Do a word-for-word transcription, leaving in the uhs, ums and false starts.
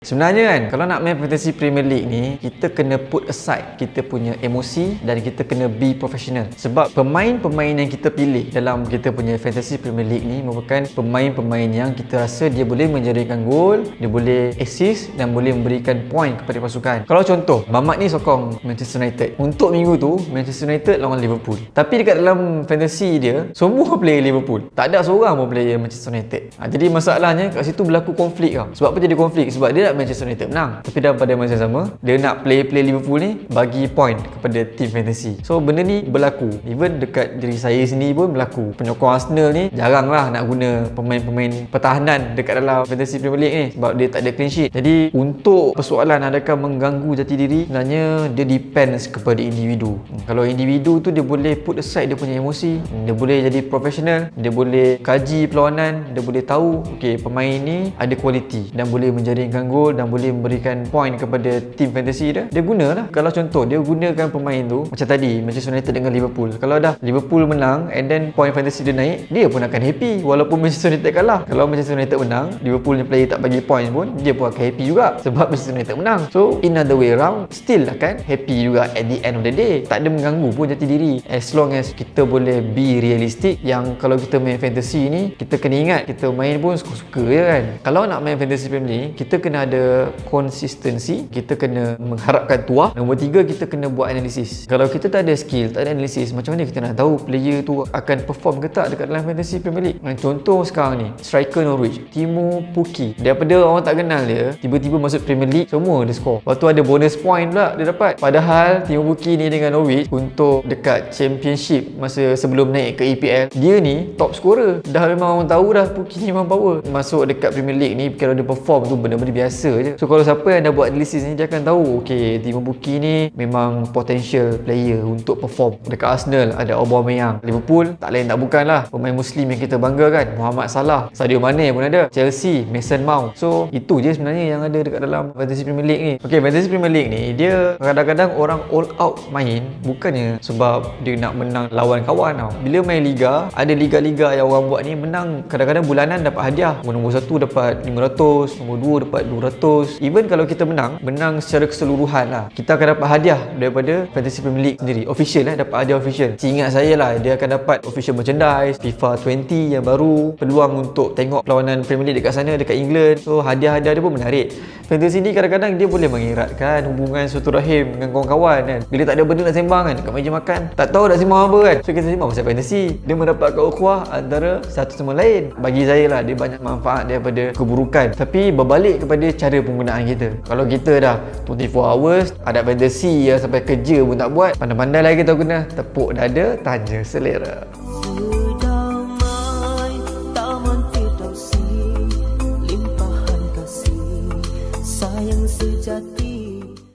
Sebenarnya kan, kalau nak main Fantasy Premier League ni, kita kena put aside kita punya emosi dan kita kena be professional. Sebab pemain-pemain yang kita pilih dalam kita punya Fantasy Premier League ni merupakan pemain-pemain yang kita rasa dia boleh menjadikan gol, dia boleh assist dan boleh memberikan point kepada pasukan. Kalau contoh, Mamat ni sokong Manchester United. Untuk minggu tu, Manchester United lawan Liverpool. Tapi dekat dalam fantasy dia, semua player Liverpool. Tak ada seorang pun player Manchester United. Ha, jadi masalahnya kat situ berlaku konflik tau. Sebab apa jadi konflik? Sebab dia nak Manchester United menang, tapi dalam pada masa sama dia nak play-play Liverpool ni bagi point kepada team fantasy. So benda ni berlaku. Even dekat diri saya sendiri pun berlaku. Penyokong Arsenal ni jarang lah nak guna pemain-pemain pertahanan dekat dalam Fantasy Premier League ni sebab dia tak ada clean sheet. Jadi untuk persoalan adakah mengganggu jati diri, sebenarnya dia depends kepada individu. Kalau individu tu dia boleh put aside dia punya emosi, dia boleh jadi profesional, dia boleh kaji perlawanan, dia boleh tahu okay, pemain ni ada kualiti dan boleh menjaringkan gol dan boleh memberikan point kepada team fantasy dia, dia gunalah. Kalau contoh dia gunakan pemain tu macam tadi Manchester United dengan Liverpool, kalau dah Liverpool menang and then point fantasy dia naik, dia pun akan happy walaupun Manchester United kalah. Kalau Manchester United menang, Liverpool ni player tak bagi point pun, dia pun akan happy juga sebab Manchester United menang. So in other way around, still akan happy juga at the end of the day. Tak ada mengganggu pun jati diri as long as kita boleh be realistic. Yang kalau kita main fantasy ni, kita kena ingat kita main pun suka-suka je kan. Kalau nak main fantasy Premier League, kita kena ada konsistensi, kita kena mengharapkan tuah. Nombor tiga, kita kena buat analisis. Kalau kita tak ada skill, tak ada analisis, macam mana kita nak tahu player tu akan perform ke tak dekat dalam Fantasy Premier League? Contoh sekarang ni, striker Norwich, Timo Pukki, daripada orang tak kenal dia, tiba-tiba masuk Premier League, semua dia score. Lepas tu ada bonus point pula dia dapat. Padahal Timo Pukki ni dengan Norwich untuk dekat Championship masa sebelum naik ke E P L, dia ni top scorer. Dah memang orang tahu dah Pukki ni memang power. Masuk dekat Premier League ni, kalau dia perform tu benda-benda biasa je. So kalau siapa yang dah buat analisis ni, dia akan tahu okay, Timo Pukki ni memang potential player untuk perform. Dekat Arsenal ada Aubameyang, Liverpool tak lain tak bukan lah pemain Muslim yang kita banggakan, Muhammad Salah, Sadio Mane pun ada, Chelsea, Mason Mount. So itu je sebenarnya yang ada dekat dalam Fantasy Premier League ni. Okay, Fantasy Premier League ni dia kadang-kadang orang all out main bukannya sebab dia nak menang lawan kawan tau. Bila main liga, ada liga-liga yang orang buat ni menang kadang-kadang bulanan dapat hadiah. Nombor satu dapat lima ratus, nombor dua dapat dua ratus. Even kalau kita menang, menang secara keseluruhan lah, kita akan dapat hadiah daripada Fantasy Premier League sendiri. Official lah, dapat hadiah official. Seingat saya lah, dia akan dapat official merchandise, FIFA dua puluh yang baru, peluang untuk tengok perlawanan Premier League dekat sana, dekat England. So hadiah-hadiah dia pun menarik. Fantasy ni kadang-kadang dia boleh mengeratkan hubungan silaturahim dengan kawan-kawan kan. Bila tak ada benda nak sembang kan, dekat meja makan, tak tahu nak sembang apa kan, so kita sembang pasal fantasy. Dia mendapatkan ukhuwah antara satu sama lain. Bagi saya lah, dia banyak manfaat daripada keburukan. Tapi berbalik kepada cara penggunaan kita. Kalau kita dah dua puluh empat hours ada fantasy yang sampai kerja pun tak buat, pandai-pandai lagi kita guna tepuk dada, tanya selera.